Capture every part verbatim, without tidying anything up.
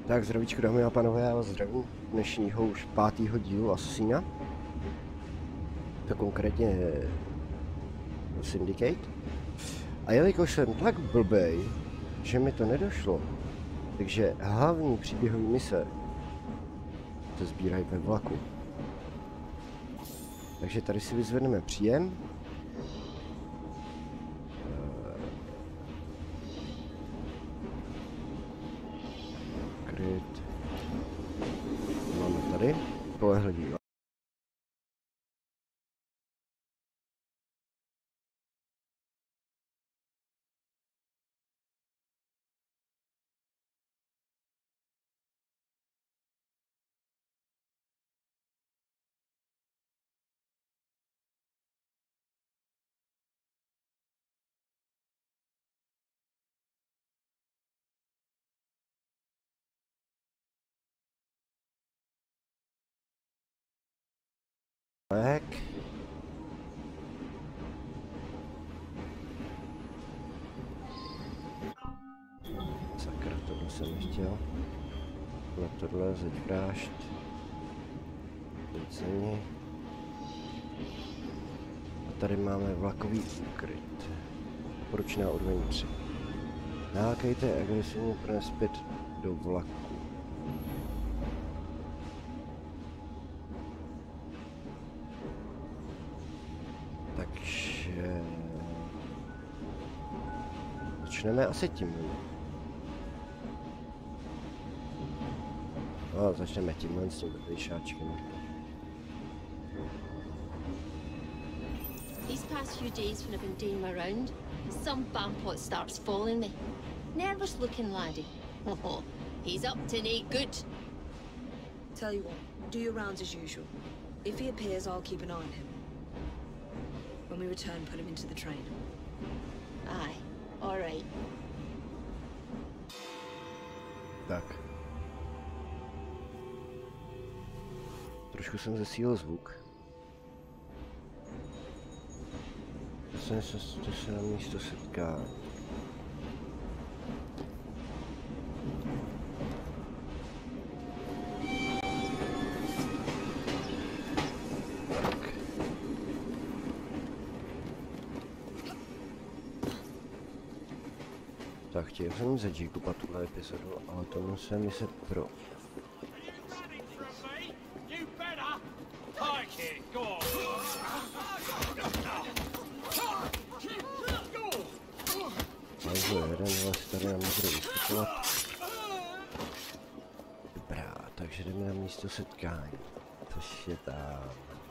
Tak zdravíčko dámy a pánové, já vás zdravím dnešního už pátýho dílu Assassina. To konkrétně Syndicate. A jelikož jsem tak blbej, že mi to nedošlo, takže hlavní příběhový mise se sbírají ve vlaku. Takže tady si vyzvedneme příjem. Kryt. Máme tady polehlivý. Tak. Sakra, tohle jsem nechtěl. Na tohle zeď prášť. Nic není. A tady máme vlakový úkryt. Poručná úroveň tři. Nákejte agresivní prones zpět do vlaku. Takže začneme asi tím. No, začneme tímhle s tím vedlejšáčkem. These past few days when I've been doing my round, some bampot starts following me. Nervous looking laddie. Oh, he's up to no good. Tell you what, do your rounds as usual. If he appears, I'll keep an eye on him. When we return, put him into the train. Aye, all right. Tak. Trošku jsem zesílil zvuk. Dostane se, to se na místo setká. Tak chtěl jsem ze Jacoba tuhle epizodu, ale tomu se mi se pro. Takže jeden vás tady nám nebude vystupovat. Dobrá, takže jdeme na místo setkání, což je tam.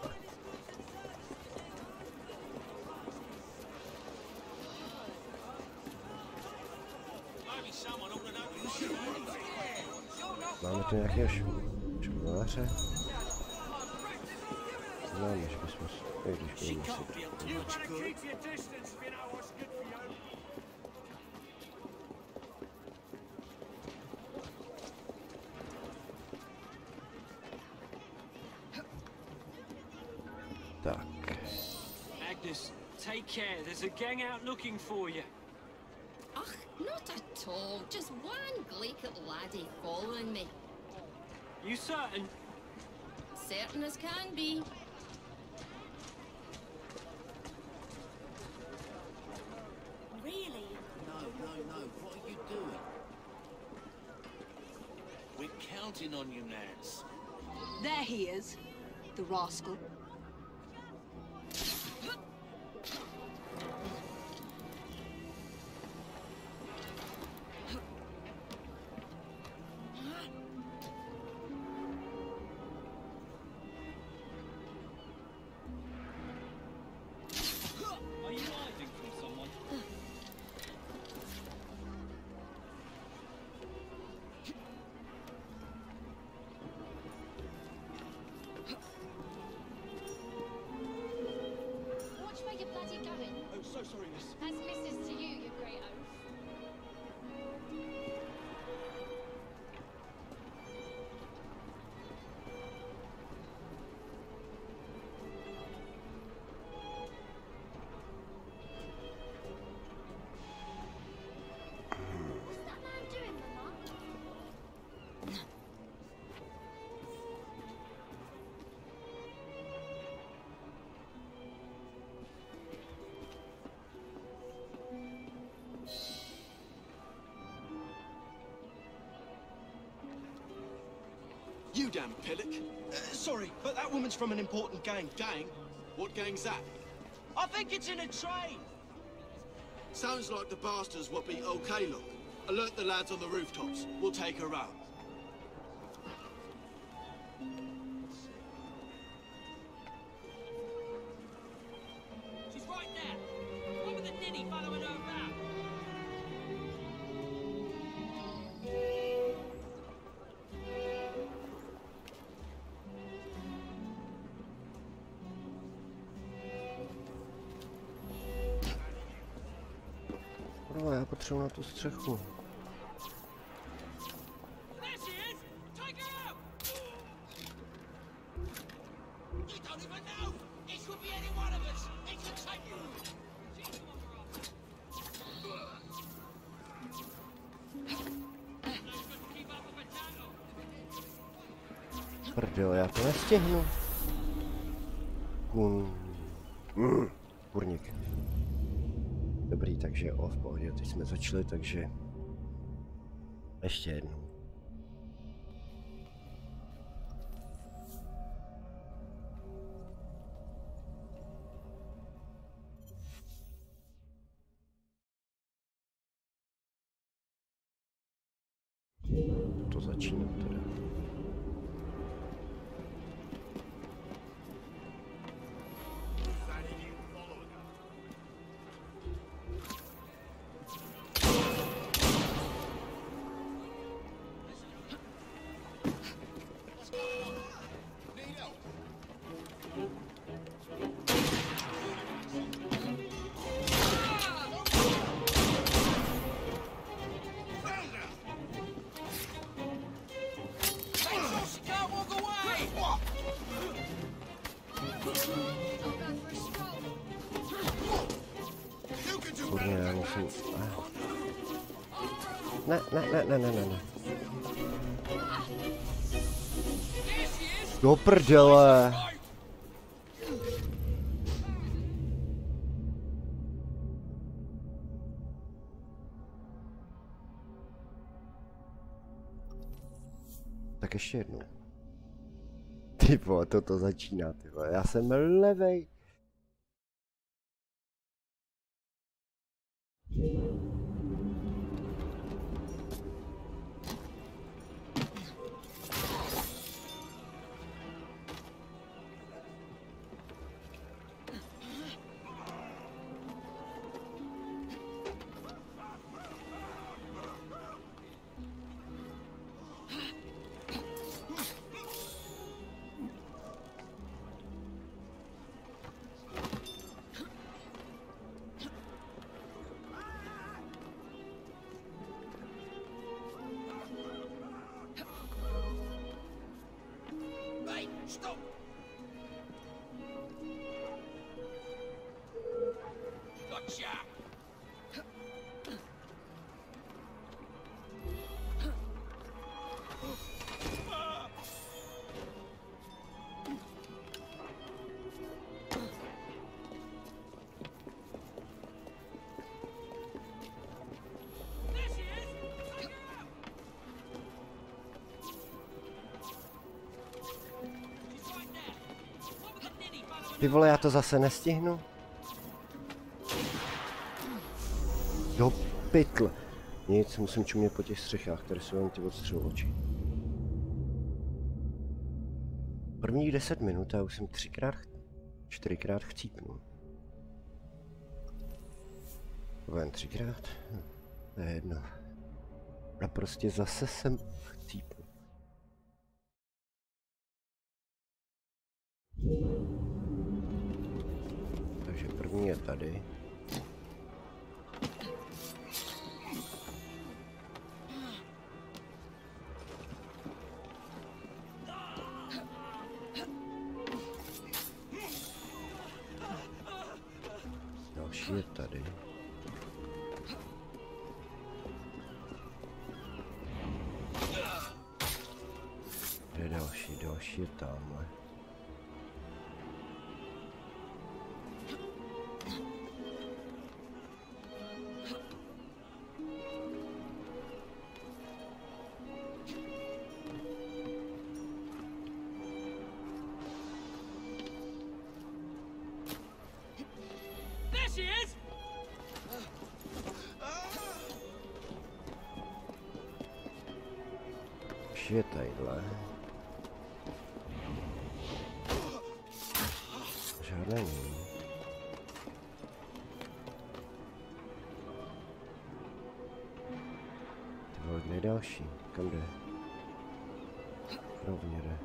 Máme tu nějakého školáře? No, než bychom si... I když budeme si... Tak. Agnes, take care. There's a gang out looking for you. Ugh, not at all. Just one glaikit laddie following me. You certain? Certain as can be. Really? No, no, no. What are you doing? We're counting on you, Nance. There he is, the rascal. Are you hiding from someone? Watch where you're bloody going. Oh, so sorry, miss. That's missus to you, you great oaf. You damn pillock. Uh, sorry, but that woman's from an important gang. Gang? What gang's that? I think it's in a train. Sounds like the bastards will be okay, look. Alert the lads on the rooftops. We'll take her out. She's right there. One with the ninny following her around. No, já potřebuji na tu střechu. There she is! Take her out! You don't even know! It could be any one of us! It could take you! She's the one we're after. No good to keep up with a tackle. Prdele, já to nestihnu. Kun... Mm, kurník. Dobrý, takže o, v pohodě, teď jsme začali, takže... Ještě jednou. To začíná teda. Kurně, já musím... Ne, ne, ne, ne, ne, ne, ne. Do prdele! Tak ještě jednou. Ty vole, toto začíná, ty vole. Já jsem levej. Stop! Gotcha! Ty vole, já to zase nestihnu. Do pytle. Nic, musím čumět po těch střechách, které jsou jen ty odstřelovači. Prvních deset minut a už jsem třikrát, čtyřikrát chcípnul. Ven třikrát? Hm, to je jedno. A prostě zase jsem chcípnul. Takže první je tady. Další je tady. Kde je další? Další je tamhle. je tadyhle. Žádné není. Ty vole, kde je další? Kam jde? Rovně jde.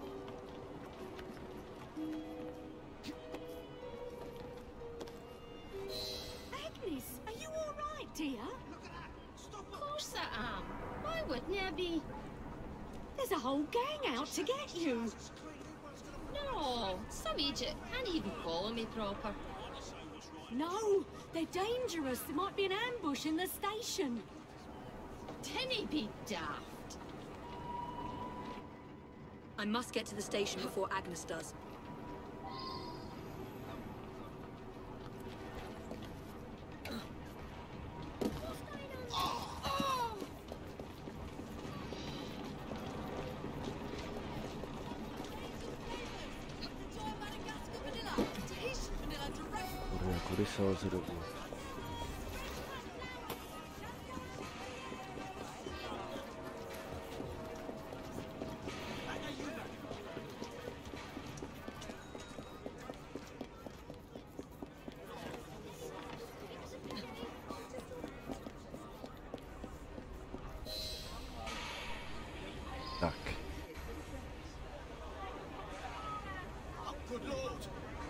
Agnes, are you all right, dear? Of course I am. Why wouldn't I be? There's a whole gang out to get you. No, some idiot can't even follow me proper. No, they're dangerous. There might be an ambush in the station. Tinny be daft. I must get to the station before Agnes does. Kurva, kudy se lze dovnitř? Tak. Good lord!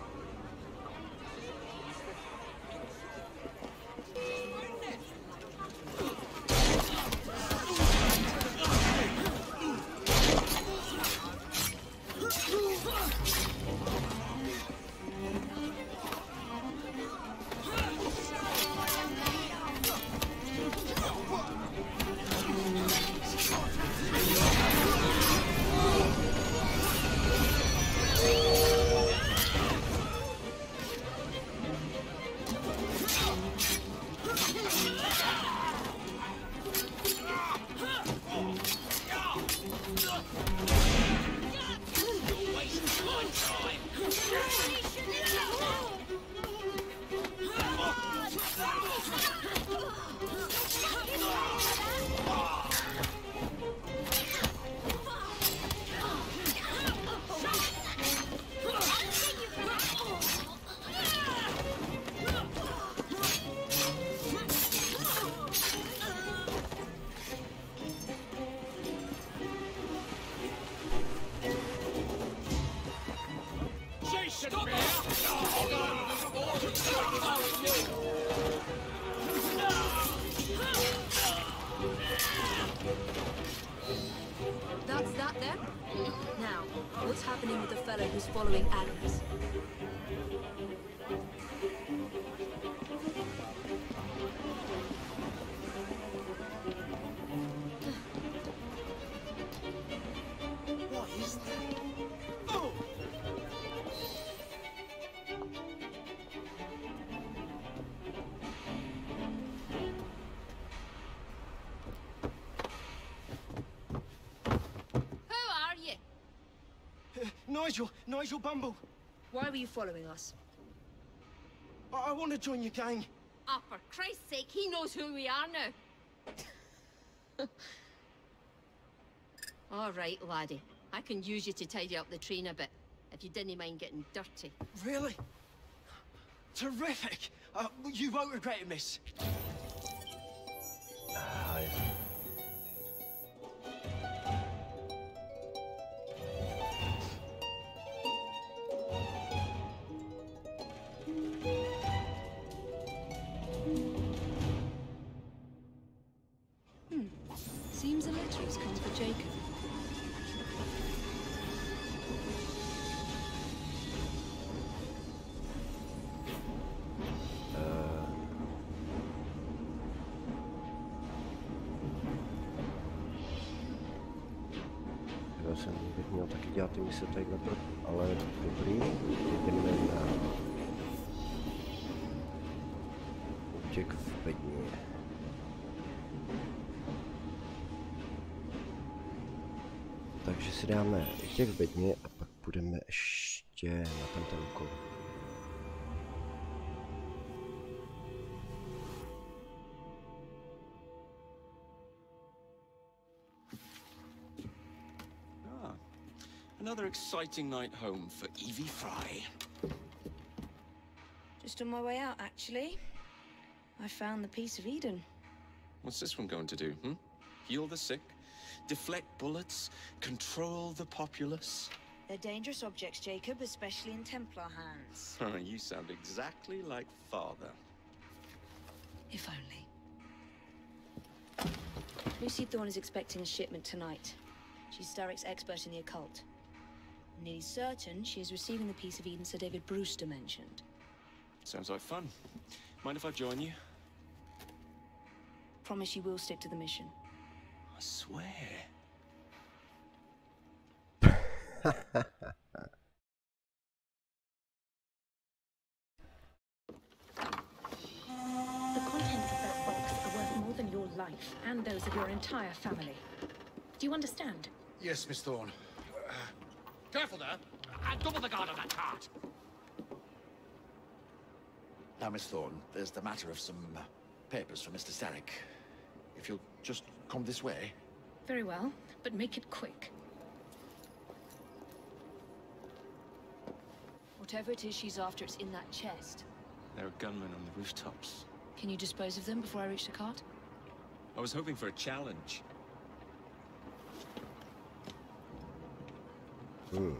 That's that then? Now, what's happening with the fellow who's following Agnes? What is that? Oh! Who are you? Uh, Nigel! Nigel Bumble! Why were you following us? I, I want to join your gang. Oh, for Christ's sake, he knows who we are now. All right, laddie. I can use you to tidy up the train a bit, if you didn't mind getting dirty. Really? Terrific! Uh, you won't regret it, miss. Aj. Seems a letter has come for Jacob. Já jsem bych měl taky dělat ty mise tadyhle, ale dobrý, jdeme na útěk v bedně. Takže si dáme útěk v bedně a pak půjdeme ještě na tento úkol. Another exciting night home for Evie Fry. Just on my way out, actually. I found the Piece of Eden. What's this one going to do, hmm? Heal the sick, deflect bullets, control the populace? They're dangerous objects, Jacob, especially in Templar hands. Oh, you sound exactly like Father. If only. Lucy Thorne is expecting a shipment tonight. She's Starrick's expert in the occult. I'm nearly certain she is receiving the Piece of Eden Sir David Brewster mentioned. Sounds like fun. Mind if I join you? Promise you will stick to the mission. I swear. The contents of that box are worth more than your life and those of your entire family. Do you understand? Yes, Miss Thorne. Uh, careful there! And double the guard on that cart! Now, Miss Thorne, there's the matter of some uh, papers for Mister Starrick. If you'll just come this way. Very well, but make it quick. Whatever it is she's after, it's in that chest. There are gunmen on the rooftops. Can you dispose of them before I reach the cart? I was hoping for a challenge. Hmm.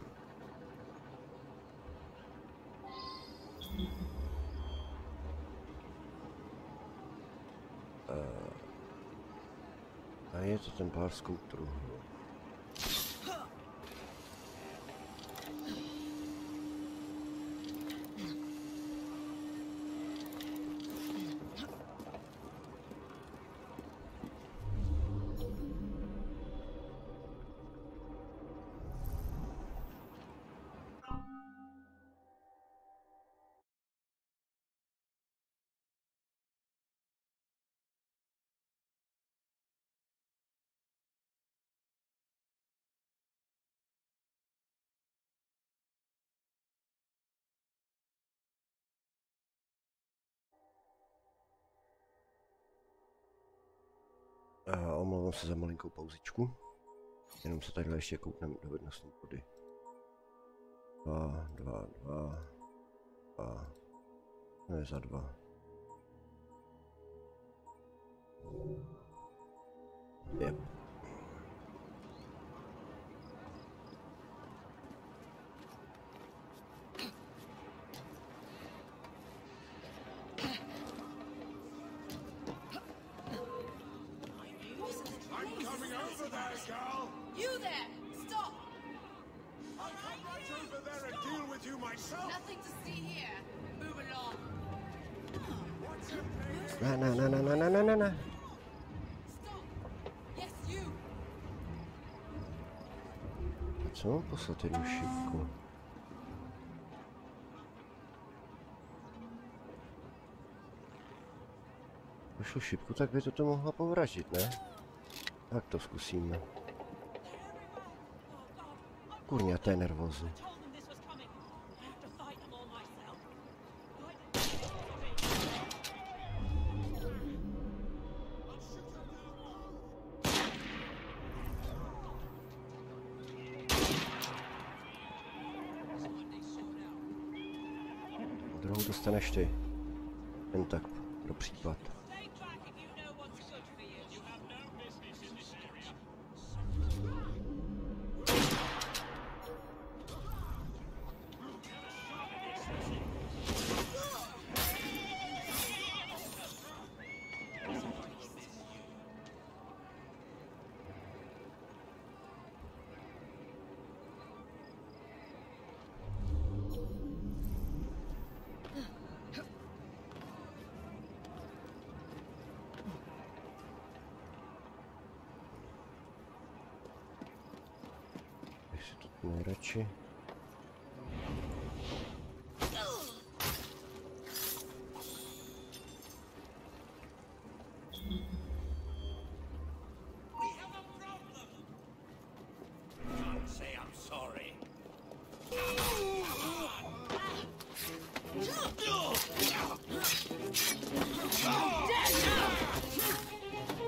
Uh, a je to ten pár skoutrů. A omlouvám se za malinkou pauzičku. Jenom se takhle ještě kouknem dovednostní body. Dva, dva, dva, dva. Ne, za dva. Yep. You there! Stop! I'll come right over there and deal with you myself! Nothing to see here. Move along. Na na na na na na na na. Stop! Yes, you! Co mám poslat jednu šipku? Pošlu šipku, tak by to to mohla povraždit, ne? Tak to zkusíme. Kurňa, to je nervózní. Druhou dostaneš ty. Jen tak pro případ. Nejradši.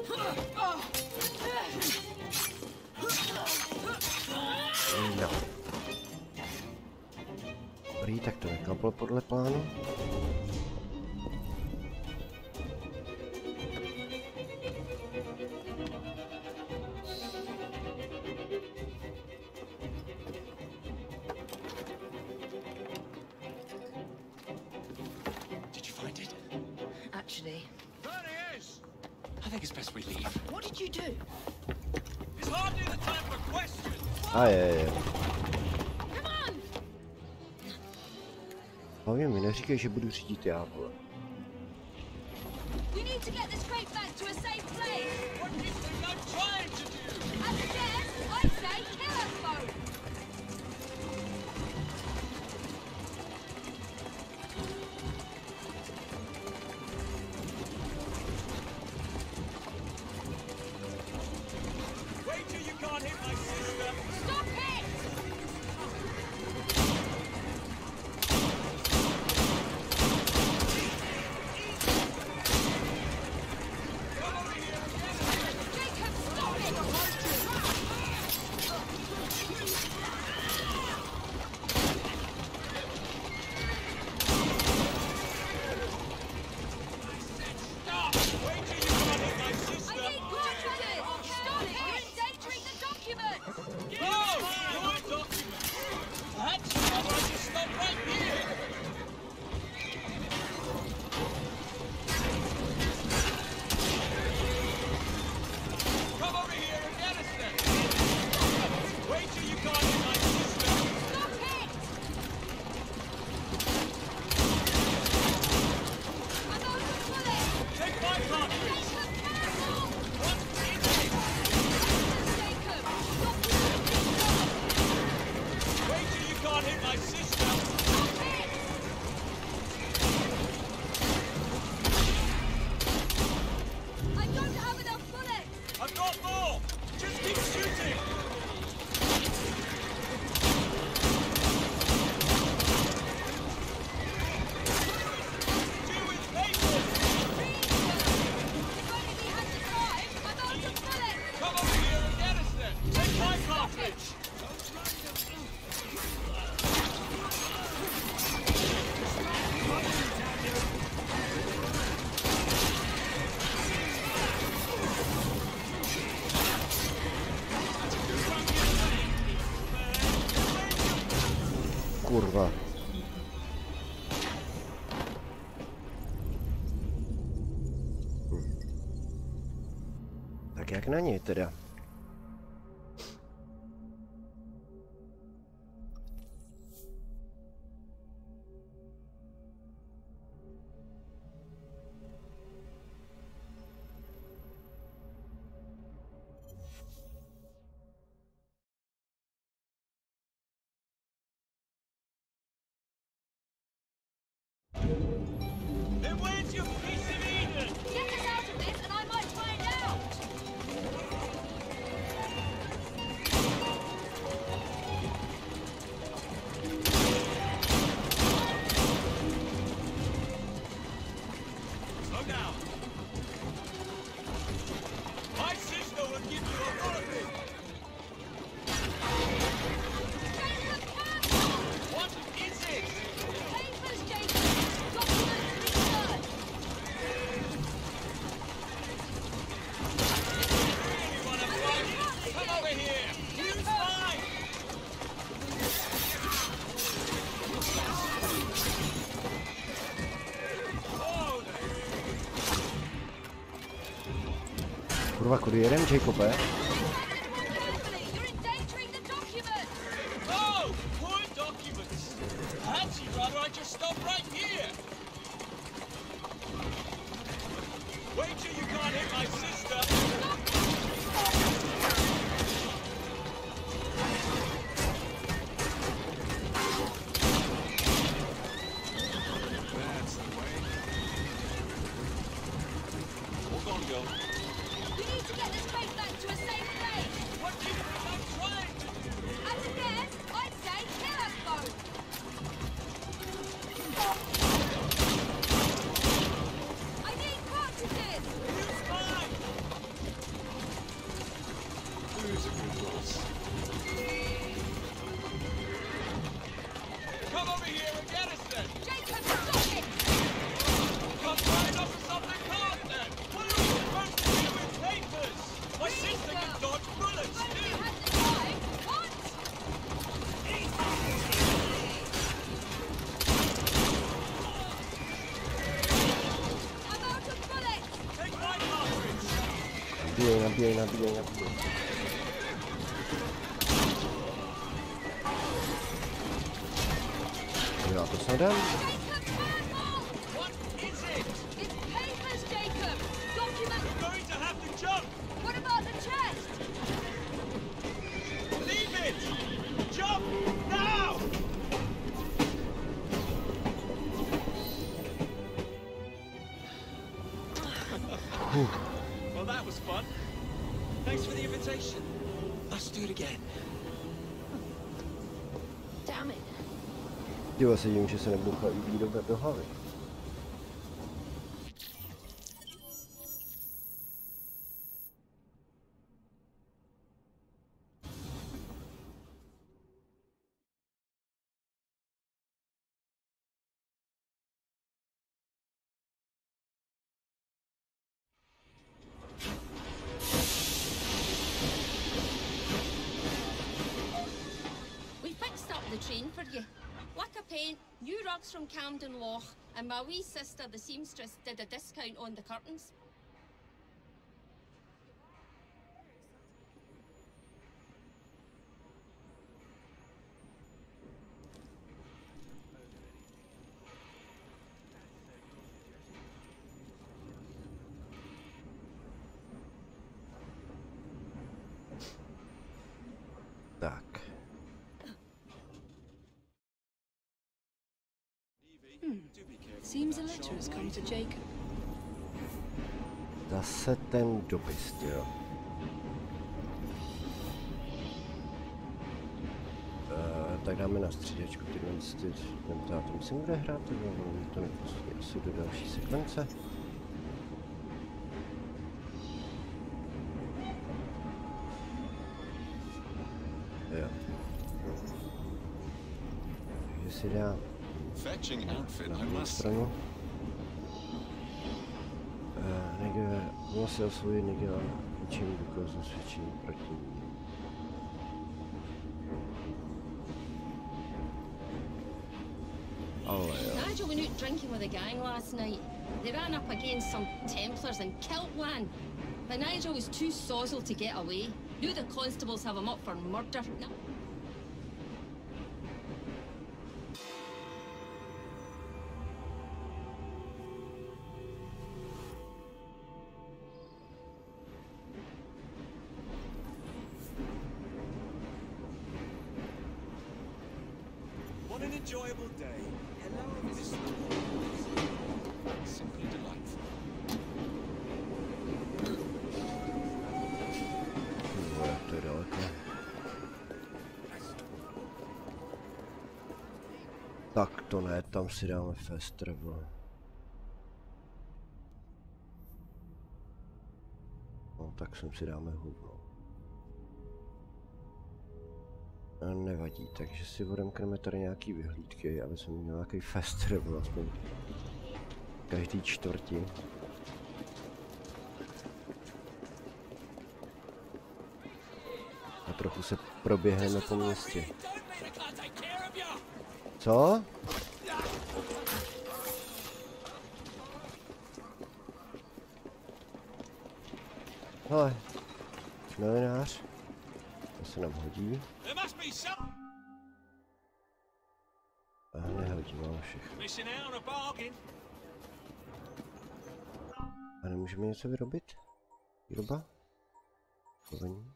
No. neklaplo podle plánu. Did you find it? Actually, There he is! I think it's best we leave. what did you do? It's hardly the time for questions! A je, je. Come on! Hlavně mi neříkej, že budu řídit já, vole. We need to get this crate back to a safe place. What do you think I'm trying to do? As a guess, I'd say kill us both. Wait till you can't hit my sister! Stop it! Jacob, stop it! Stop! Wait till you can't hit my sister! I need cartridges! Stop it! You're endangering the document! No! Your document! Perhaps you'd rather I just stop right here! Come over here and get us then! Wait till you can't hit my sister! Stop it! I'm out of bullets! Take my cartridge! Jacob, careful! What is it? Jacob, stop shooting! Stop! Wait till you can't hit my sister! Stop it! I don't have enough bullets! I've got more! Just keep shooting! Deal with papers! If only we had the time! I'm out of bullets! Come over here and get us then! Take my cartridge! Kurva. Hm. Tak jak na něj teda? Then where's your piece of Eden? Get us out of this and I might find out! Slow down. My sister will give you authority. Jacob, careful! What is it? Papers, Jacob! Document research! Really wanna fight it? Come over here. Use mine. Oh, Kurva, kudy jeden, Jacobe? Carefully, you're endangering the document! no! Poor documents. Perhaps you'd rather I just stop right here. Wait till you can't hit my sister. That's the way. Hold on, girl. We need to get this crate back to a safe place! What do you think I'm trying to do? As a guess, I'd say kill us both! I need cartridges! Use mine. Who's a good boss? Come Come over here and get us then! Jacob, stop it! Can't sign up for something hard then! What are we supposed to do with papers? My sister can dodge bullets If only you too! had the time! What? I'm out of bullets! Take my cartridge! Nabíjej, nabíjej, nabíjej, nabíjej. Já to snadám. Jacob, careful! What is it? It's papers, Jacob! Documents! We're going to have to jump! What about the chest? Leave it! Jump! Now! Well, that was fun. Thanks for the invitation. Let's do it again. Damn it. Díval se tím, že se nebuchla i do, do hlavy. We fixed up the train for you. Like a paint, new rugs from Camden Loch, and my wee sister, the seamstress, did a discount on the curtains. Tak. Hmm. Seems a letter has come to Jacob. Zase ten dopis, jo. Uh, tak dáme na střídačku tyhle ty, ten tátom si bude hrát, ale to nepustí asi do další sekvence. Jo. Takže si dá Fetching outfit, na I druhou must say. stranu. Uh, Neger, vlastně osvojí Neger ničím důkazu svědčení proti ní. Ale jo. Nigel went out drinking with a gang last night. They ran up against some Templars in Kiltwan. But Nigel was too sozzled to get away. Knew the constables have him up for murder. No. What an enjoyable day. Hello, Missus Simply delightful. Kurva, to je daleko. Tak to ne, tam si dáme fast travel. No tak sem si dáme hovno. A nevadí, takže si odemkneme tady nějaký vyhlídky, aby jsme měli nějaký fast travel, aspoň každý čtvrtí. A trochu se proběhneme po městě. Co? Hele, novinář, to se nám hodí. A nehodí, máme všechno. A nemůžeme něco vyrobit? Výroba? Povení?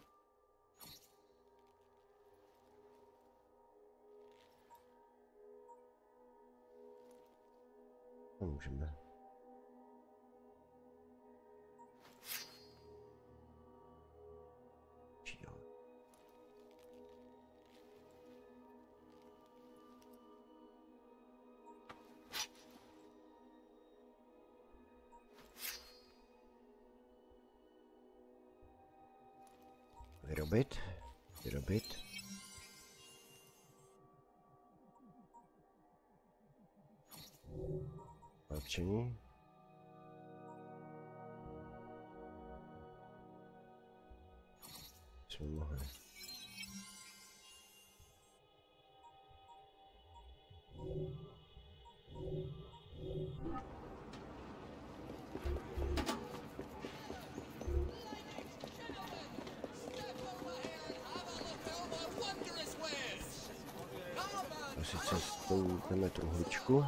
Nemůžeme. Vyrobit, vyrobit. zabezpečení. Jsme mohli. A sice stoupneme truhličku.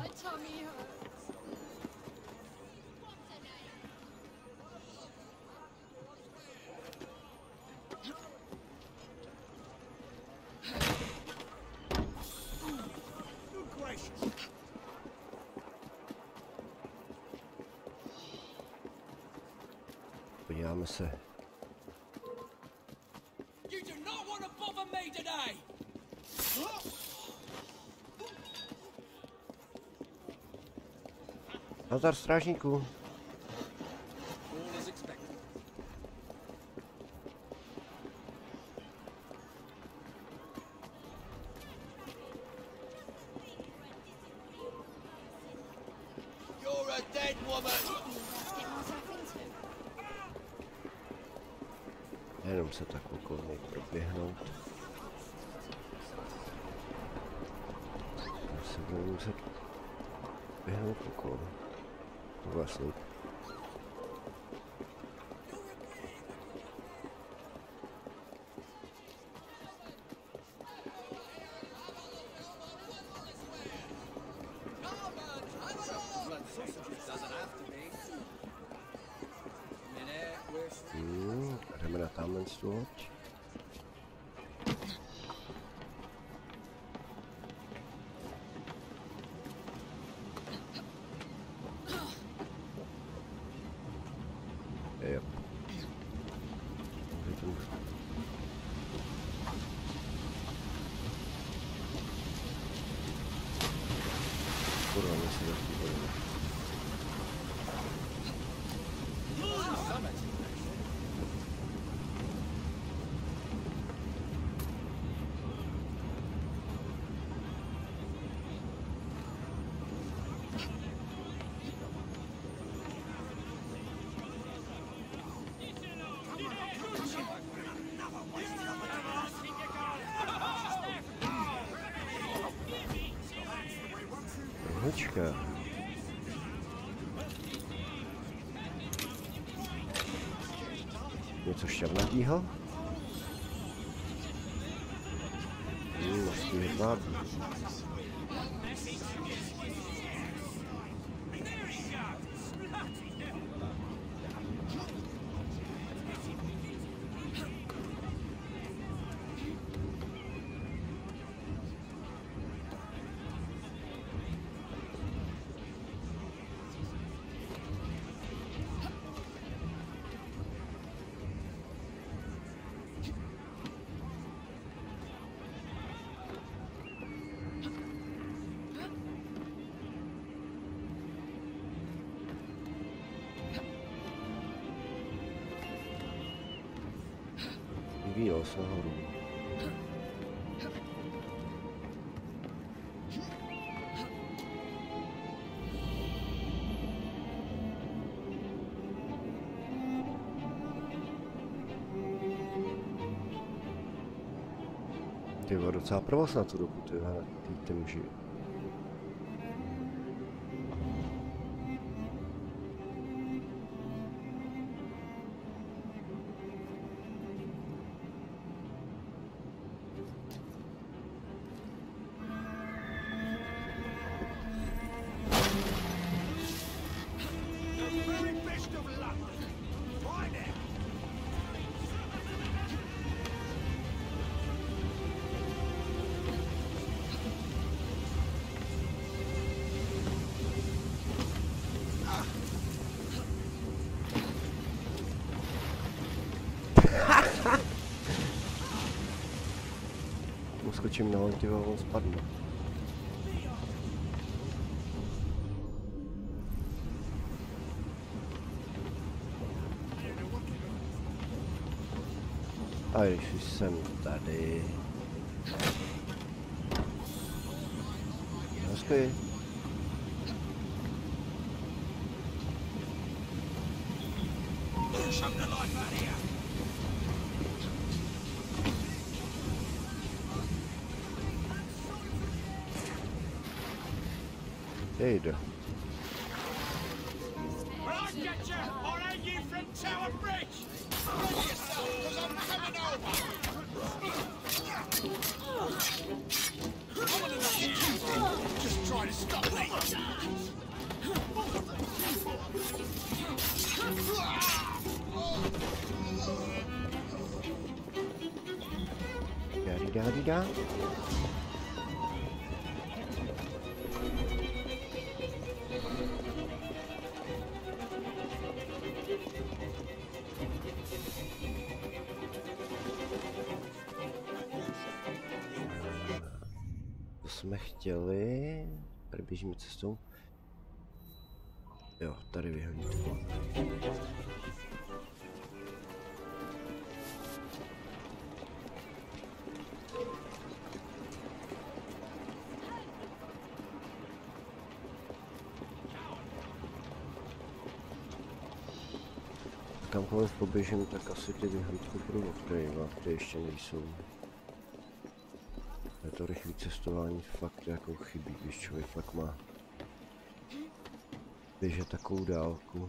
Podíváme se. Nazdar strážníků. You're a dead woman. Jenom se tak okolo něj proběhnout. Já se budu muset běhnout okolo. Vlastně. Hmm, jdeme na tamhle stůl. Yep. Kurwa, nie się rozpływają. Hečka. Něco šťavnatýho? Hmm, mořský hedvábí. Vyvíjel se nahoru. Ty vole, docela provoz na tu dobu, ty vole, ty, ty muži. Uskočím na loď, a on spadne. A když jsem tady. Hezky. Jejde. Just try to stop me. Daddy, daddy, da. To jsme chtěli. Tady běžíme cestou. Jo, tady vyhlídko. Kamkoliv poběžím, tak asi ty vyhlídky budu odkryvat, ty ještě nejsou. Je to rychlé cestování fakt jako chybí, když člověk fakt má běžet takovou dálku.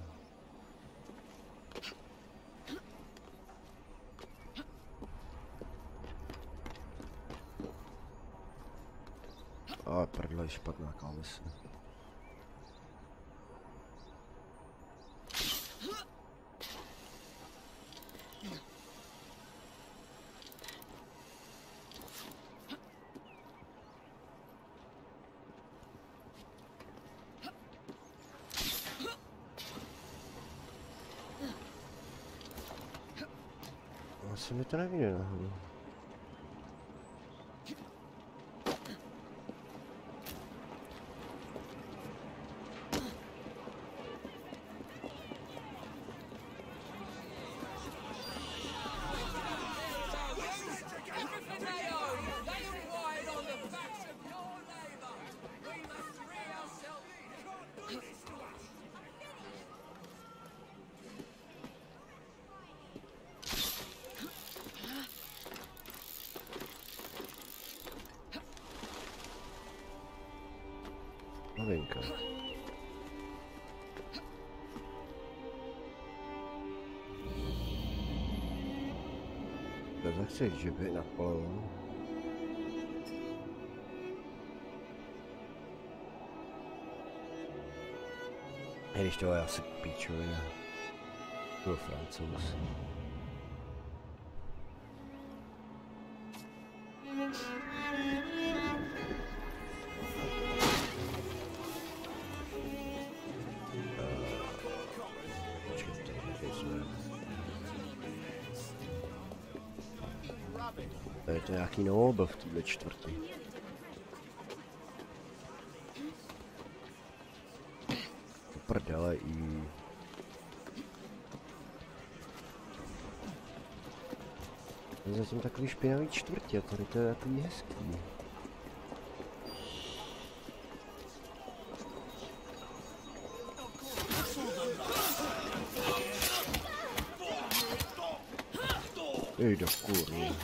Ale prdla je špatná klávesa. Asi mi to nevíde nahoru. Novinka. To zachceš, že by napal. I když to je asi píčovina. Byl Francouz. Je to nějaký noobl v téhle čtvrtý. To prdele i... To je zatím takový špinavý čtvrtě, tady to je takový hezký. Ej do kurva.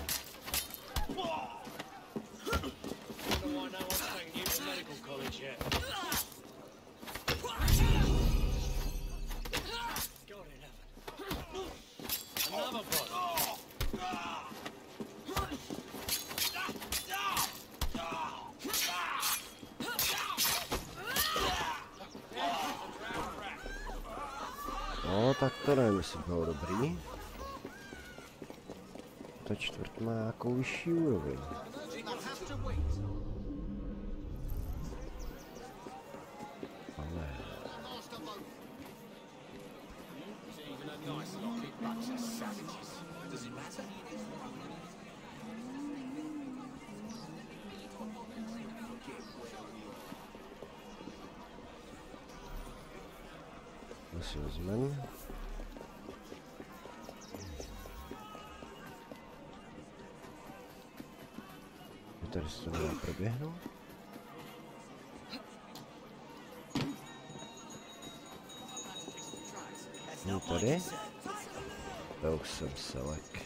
No, tak to nevím, jestli bylo dobrý. Ta čtvrt má nějakou vyšší úroveň. Ale... To si vezmeme. Tady se to nedá proběhnout. No tady. To už jsem selek.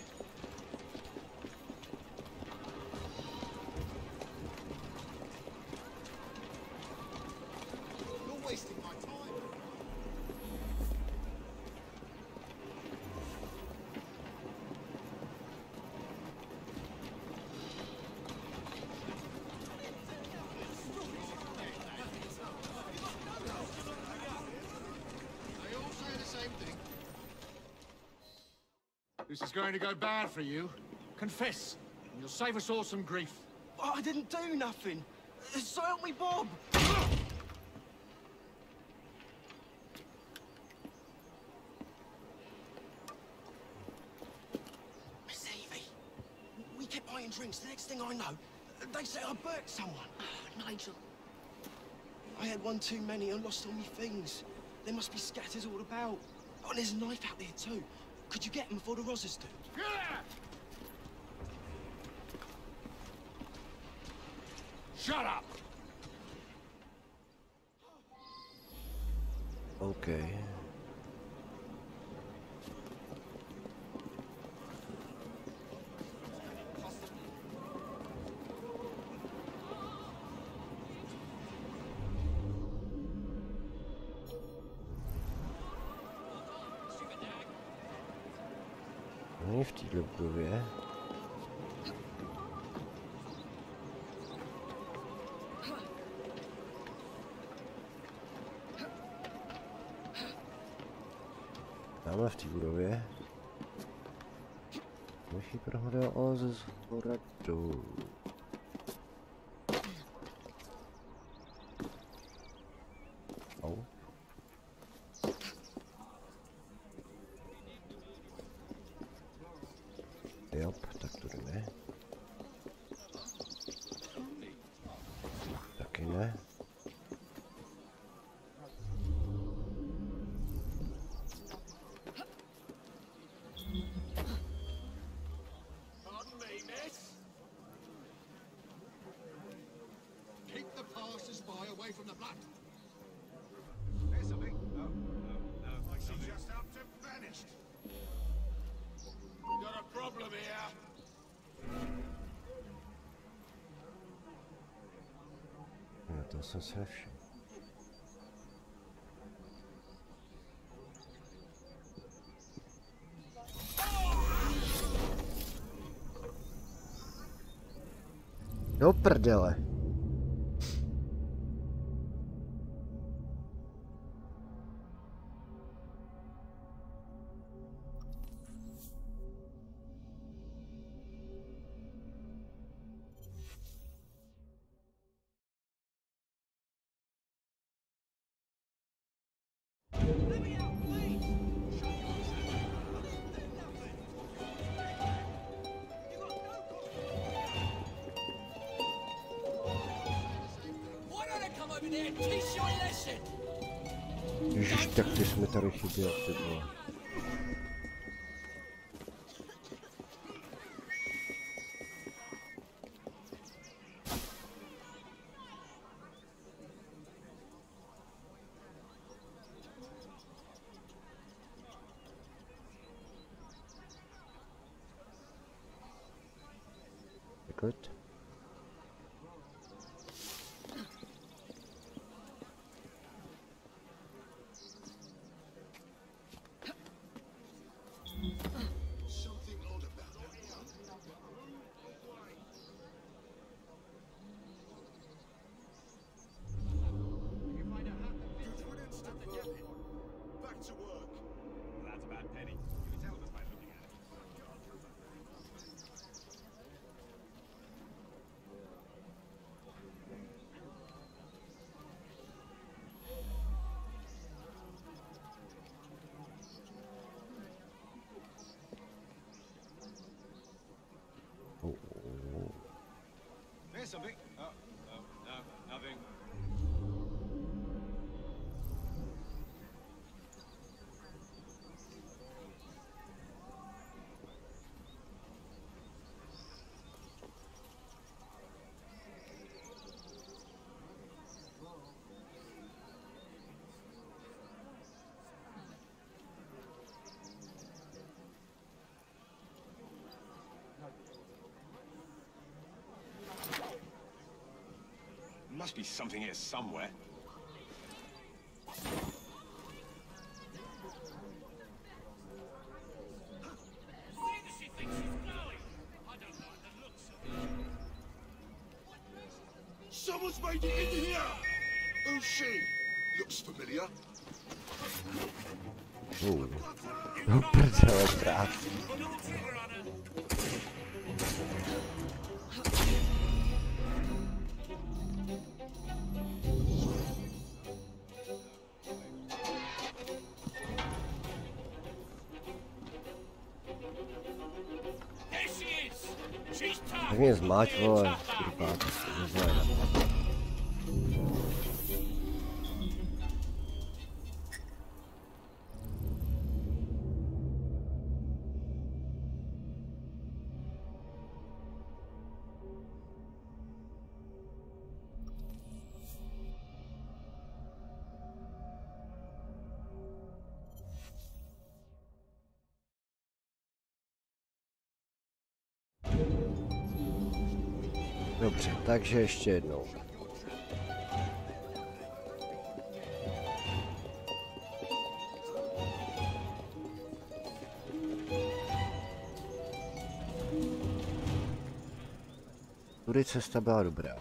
This is going to go bad for you. Confess, and you'll save us all some grief. Oh, I didn't do nothing. So help me, Bob. Miss Evie, we kept buying drinks. The next thing I know, they say I burnt someone. Oh, Nigel. I had one too many and lost all my things. They must be scattered all about. Oh, and there's a knife out there too. Could you get them before the Rozzers do? Yeah! Shut up! Okay. Není v této budově. Tamhle v té budově. Musí prohledat ale ze zhora dolů. Au. Jop, tak to jdeme. Taky ne. Pardon me, miss. Keep the passers-by away from the blood. There's something. No, no, no. She just up to vanished. Got a problem here. No to jsem si nevšiml. Do prdele. Ježiš, tak ty jsme tady chyběl, ty vole. Good. There's something. Oh, oh, no, nothing. Must be something here somewhere. Someone's made it in here! Who's she? Looks familiar. Uh. No prdele, brát. Tak mě zmáč, vole, kurva, to se nezajde. Dobře, takže ještě jednou. Tudy cesta byla dobrá.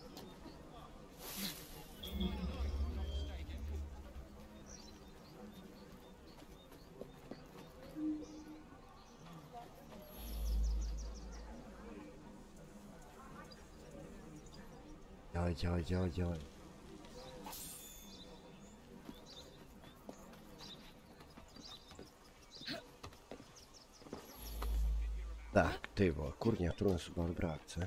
Dělej, dělej, dělej, dělej. Tak, ty vole, kurně, tohle byla dobrá akce.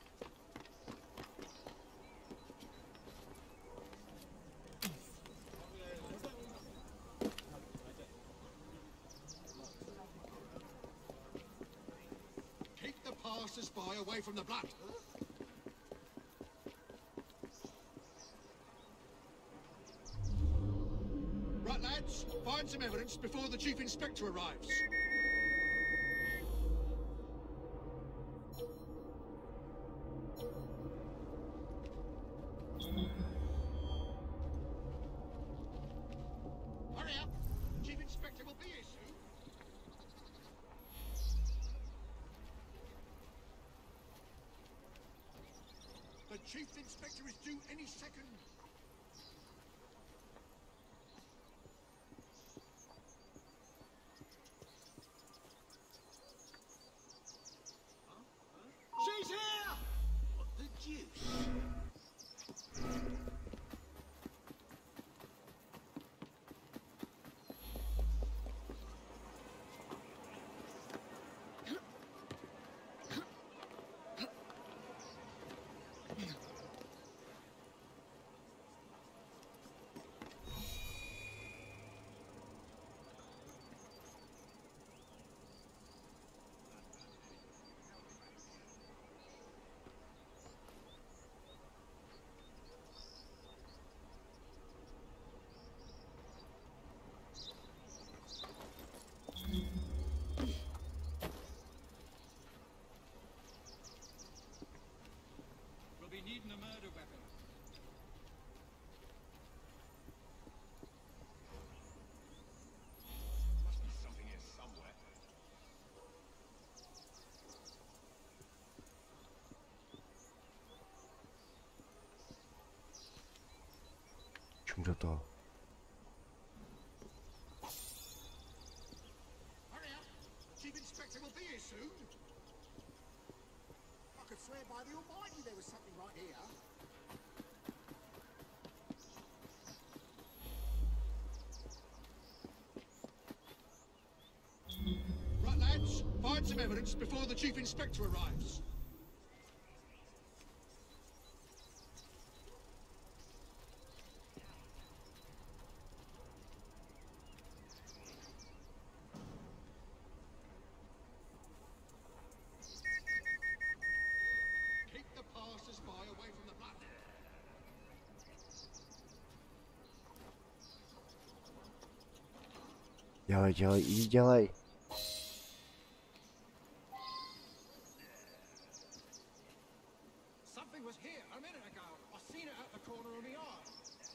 Keep the passers-by away from the blood. Right, lads, find some evidence before the Chief Inspector arrives. Hurry up! Chief Inspector will be here soon. The Chief Inspector is due any second. She's here! What the deuce? Needing a murder weapon. Must be something here somewhere. Čum do toho. Hurry up! Chief Inspector will be here soon. I could swear by the Almighty there was something right here. Right, lads, find some evidence before the Chief Inspector arrives. Keep the passers-by away from the blood. Dělej, dělej, jdi dělej. Something was here a minute ago. I seen it at the corner of the eye.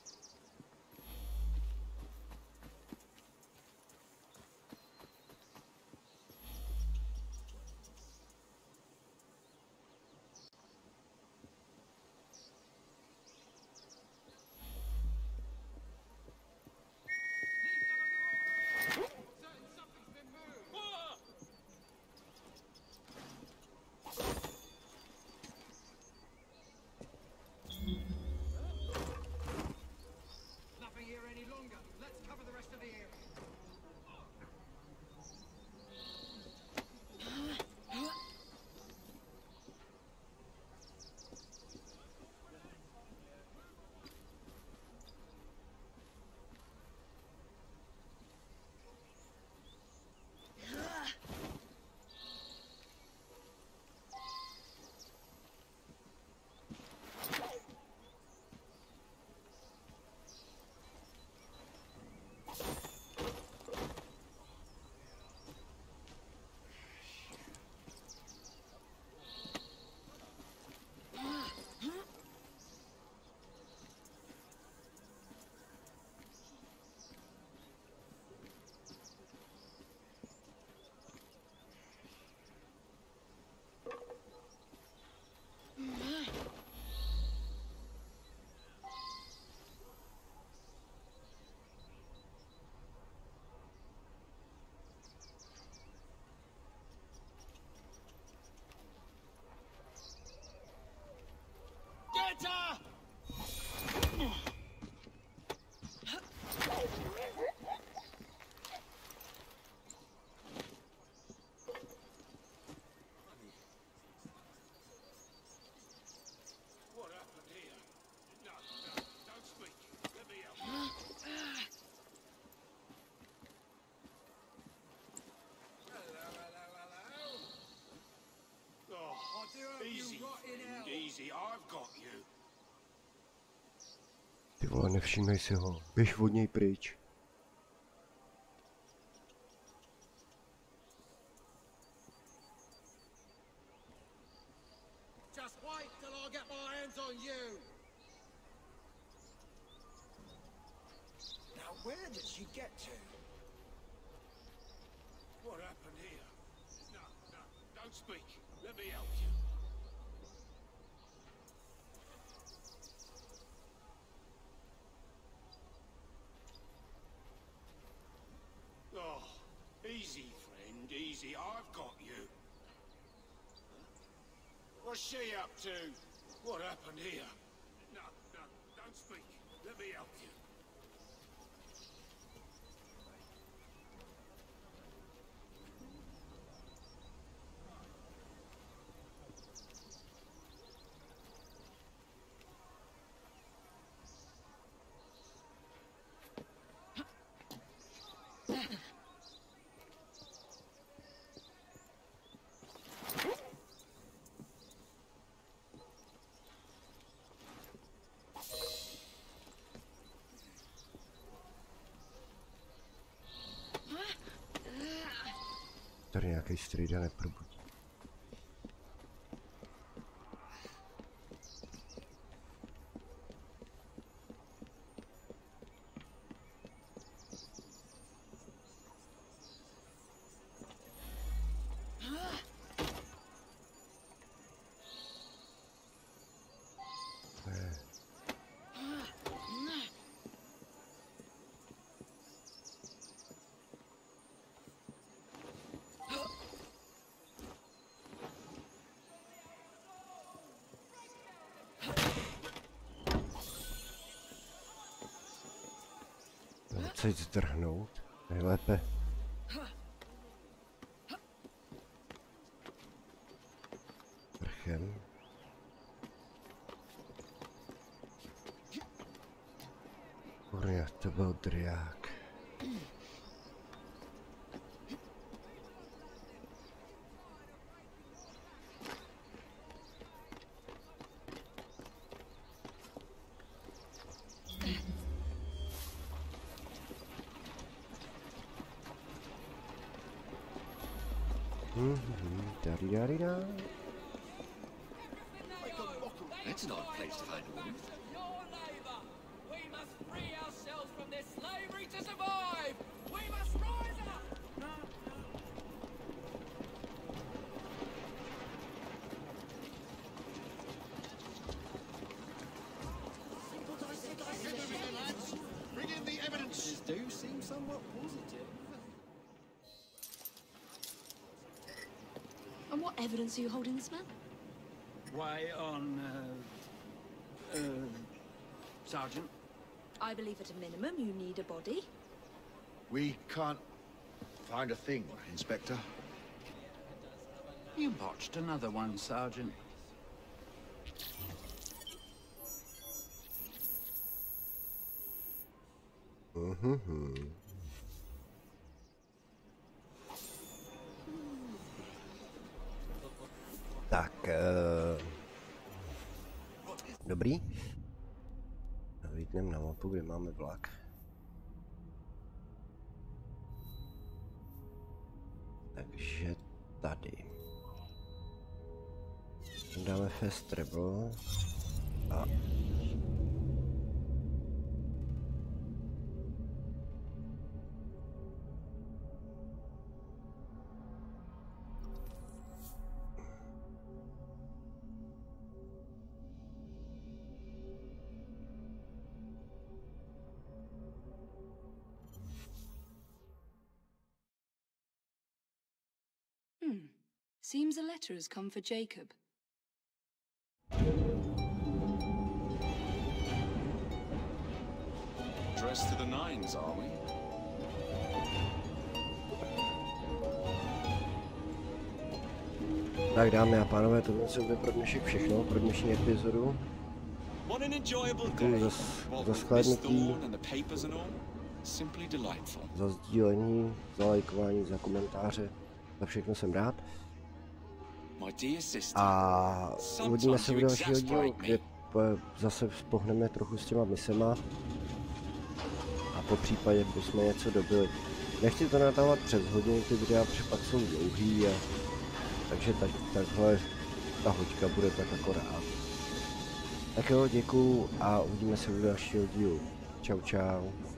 Easy, friend, easy. I've got you. Ty vole, nevšímej si ho. Běž od něj pryč. Just wait till I get my hands on you. Now where did she get to? What happened here? No, no, don't speak. Let me help you. Oh, easy, friend, easy. I've got you. What's she up to? What happened here? No, no, don't speak. Let me help you. Tady nějaký strejda neprobudí. Chci zdrhnout, nejlépe. Vrchem. Kurňa, to byl drják. That's an odd place to find a woman. Your labor. We must free ourselves from this slavery to survive. We must rise up. Bring in the evidence. Do seem somewhat positive. And what evidence are you holding this man? Why, on, uh, uh, Sergeant? I believe at a minimum you need a body. We can't find a thing, Inspector. You botched another one, Sergeant. Mhm. Tak, uh, dobrý. Vítnem na mapu, kde máme vlak. Takže tady. Dáme fast travel a Hmm. Seems a letter has come for Jacob. Dressed to the nines, are we? tak dámy a pánové, tohle se bude pro dnešek všechno, pro dnešní epizodu. What an enjoyable Děkuji day. za, What za with Miss shlédnutí, Thorne and the papers and all. Simply delightful. za sdílení, za lajkování, za komentáře. Za všechno jsem rád. My dear sister. A uvidíme se v Sometimes you dalšího dílu, exasperate kde me. po- zase pohneme trochu s těma misema. A po případě bychom něco dobili. Nechci to natahovat přes hodiny ty videa, protože pak jsou dlouhý. A... takže tak, takhle ta hoďka bude tak akorát. Tak jo, děkuju a uvidíme se v dalšího dílu. Čau čau.